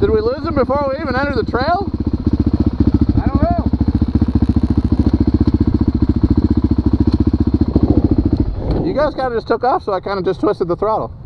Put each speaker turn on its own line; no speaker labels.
Did we lose him before we even entered the trail?
I don't know.
You guys kind of just took off, so I kind of just twisted the throttle.